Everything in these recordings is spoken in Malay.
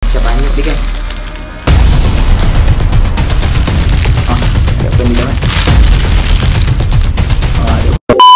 Macam banyak dia kan. Ada apa ni kan? Ada.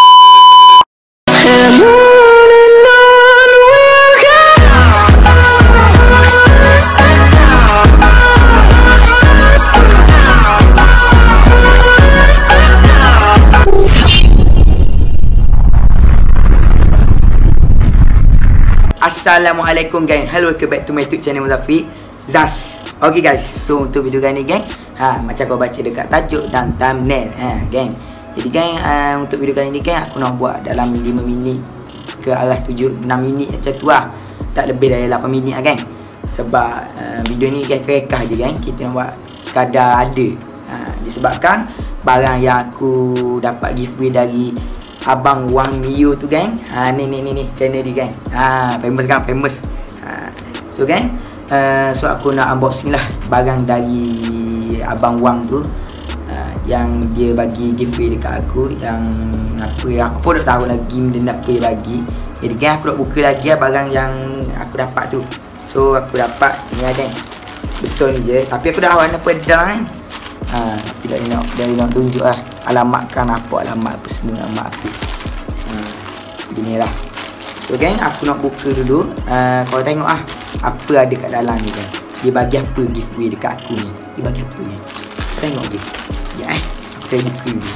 Assalamualaikum gang. Hello, welcome back to my YouTube channel Muzaffir Zaz. Okay guys, so untuk video kali ni gang, macam kau baca dekat tajuk dan thumbnail gang. Jadi gang, untuk video kali ni gang, aku nak buat dalam 5 minit ke arah 6 minit macam tu lah. Tak lebih dari 8 minit lah gang. Sebab video ni gang kerekah je gang. Kita nak buat sekadar ada. Disebabkan barang yang aku dapat giveaway dari Abang Wang Mio tu gang. Ni channel dia gang. Famous kan, famous. So gang, so aku nak unboxing lah barang dari Abang Wang tu, yang dia bagi giveaway dekat aku. Yang aku pun tak tahu lagi benda apa dia bagi. Jadi gang, aku nak buka lagi lah barang yang aku dapat tu. So aku dapat ni lah gang, besar ni je. Tapi aku dah warna pedang kan. Tapi dah nak tunjuk lah alamatkan apa, alamat apa semua alamat aku. Gini lah. So gang, aku nak buka dulu. Kau tengok lah apa ada kat dalam ni kan. Dia bagi apa giveaway dekat aku ni. Dia bagi apa ni, kau tengok je. Aku try buka dulu.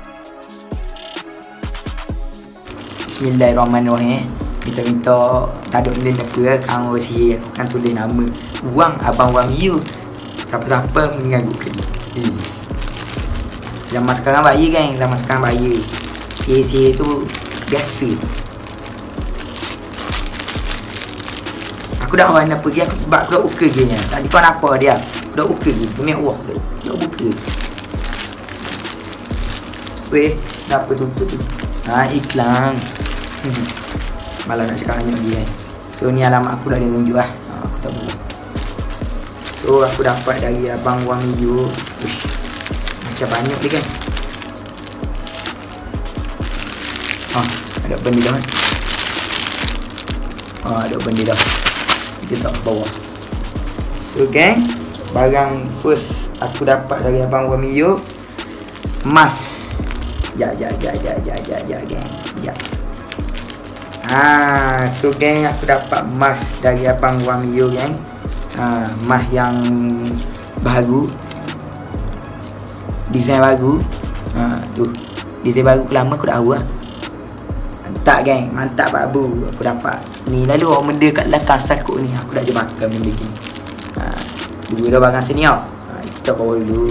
Bismillahirrahmanirrahim. Minta tak ada benda apa lah. Kang sihir aku kan tulis nama Wang, Abang Wang Mio. Siapa-siapa mengganggu ni. Zaman sekarang bahaya gang. Zaman sekarang bahaya. Sihir-sihir tu biasa. Aku dah orang nak pergi. Sebab aku dah buka je nya. Tadi kau apa dia. Aku dah buka je. Demi Allah aku dah buka. Weh, dah apa tutup tu. Iklan. Malah nak cakap banyak lagi kan. So ni alamat aku dah dia tunjuk lah. Aku tak boleh. So aku dapat dari Abang Wang Mio. Macam banyak dia kan. Ada benda dah kan. Ada benda dah. Kita tak bawah. So gang, barang first aku dapat dari Abang Wang Mio, emas. Ya gang. So gang, aku dapat emas dari Abang Wang Mio gang. Emas yang baru, design baru. Tu design baru lama aku dah tahu lah. Mantap gang, mantap babu. Aku dapat ni. Lalu orang benda kat belakang sakut ni aku dah je makan benda ni. Dua dah barang sini tau. Kita bawa dulu.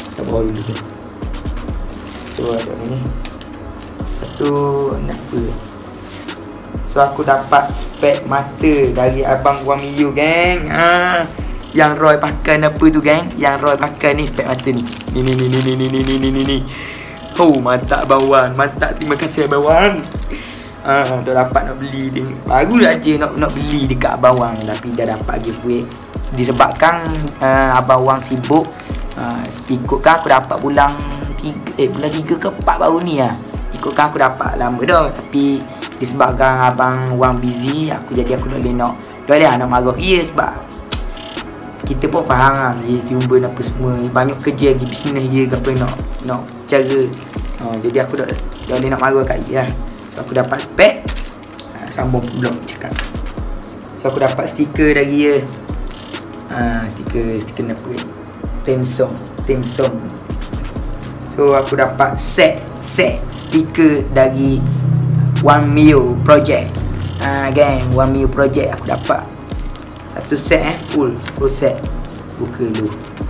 So ada ni. Lepas tu nak apa. So aku dapat spek mata dari Abang Wang Mio gang. Yang Roy pakai apa tu gang. Yang Roy pakai ni spek mata ni. Ni. Oh mantap Abang Wan. Mantap, terima kasih Abang Wan. Dah dapat nak beli dia. Baru je nak beli dekat Abang Wang. Tapi dah dapat giveaway. Disebabkan Abang Wang sibuk. Ikutkan aku dapat bulan 3 ke 4 baru ni lah. Ikutkan aku dapat lama dah. Tapi disebabkan Abang Wang busy, aku boleh nak marah dia. Sebab kita pun faham lah YouTuber apa semua banyak kerja lagi, bisnes dia ke apa nak cara. Jadi aku dah boleh nak marah kat dia lah. So aku dapat spek. Sambung blog cakap. So aku dapat stiker dari dia. Stiker apa ni, theme song. So aku dapat set stiker dari Wang Mio Project. Gang, Wang Mio Project aku dapat satu set full set. Buka dulu.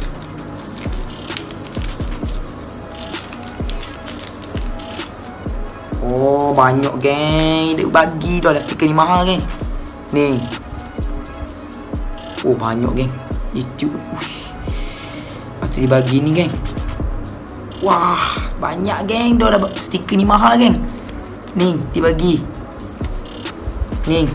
Oh banyak gang. Dia bagi dah stiker ni mahal gang. Ni. Oh banyak gang. Itu lepas tu dia bagi ni gang. Wah banyak gang. Dah stiker ni mahal gang. Ni dia bagi. Ni.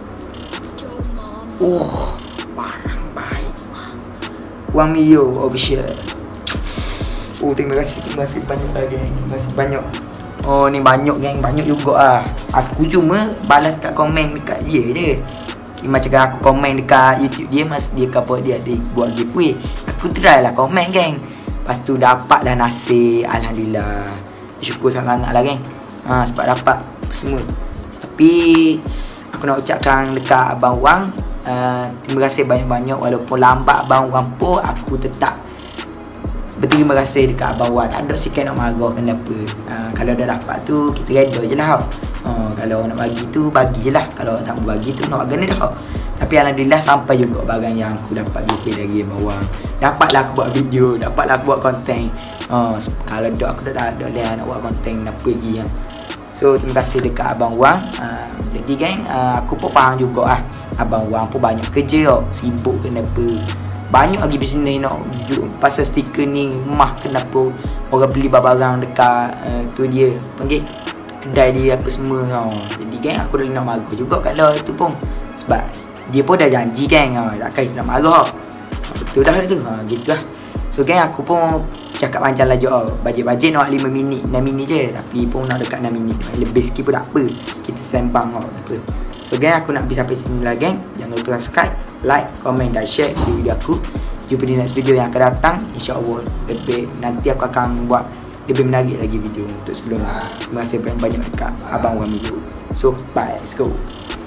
Oh barang baik. Wang Mio official. Oh terima kasih banyak lah gang. Terima kasih banyak. Oh ni banyak gang, banyak juga ah. Aku cuma balas kat komen dekat dia je. macam aku komen dekat YouTube dia, mas dia kata dia ada buat giveaway. Aku try lah komen geng. Lepas tu dapat dah nasib, alhamdulillah. Syukur sangat lah geng. Sebab dapat semua. Tapi aku nak ucapkan dekat Abang Wang, terima kasih banyak-banyak. Walaupun lambat Abang Wang pun, aku tetap berterima kasih dekat Abang Wang. Tak ada sikit nak marah kenapa. Kalau dah dapat tu, kita reda je lah. Kalau nak bagi tu, bagi je lah. Kalau tak mau bagi tu, nak kena dah. Tapi alhamdulillah sampai juga barang yang aku dapat giveaway dari Abang Wang. Dapatlah aku buat video, dapatlah aku buat konten. Kalau dah aku dah ada lah nak buat konten, nak pergi kan. So terima kasih dekat Abang Wang. Jadi geng, aku pun faham juga lah, Abang Wang pun banyak kerja tau. Sibuk kenapa. Banyak lagi bisnes nak pasal stiker ni. Mah kenapa orang beli barang dekat tu dia panggil kedai dia apa semua tau. Jadi geng, aku dah nak marah juga kalau itu pun. Sebab dia pun dah janji geng, takkan kita nak marah. Betul dah tu, gitu lah. So geng, aku pun cakap panjang lah je. Bajet-bajet nak 5 minit, 6 minit je. Tapi pun nak dekat 6 minit. Lebih sikit pun tak apa, kita sembang apa. So geng, aku nak habis sampai sini lah geng. Jangan lupa subscribe, like, komen dan share video aku. Jumpa di next video yang akan datang. InsyaAllah nanti aku akan buat lebih menarik lagi video untuk sebelum ni. Terima kasih banyak-banyak dekat Abang Wang video. So bye, let's go.